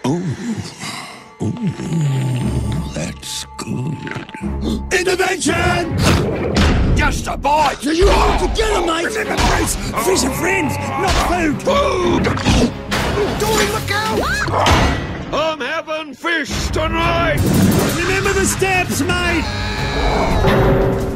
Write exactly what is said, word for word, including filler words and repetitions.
Oh, oh, that's good. Intervention! Just a bite! So you hold together, mate! Remember, Chris, Fish are friends, not food! food! Dory, look out! I'm having fish tonight! Remember the steps, mate!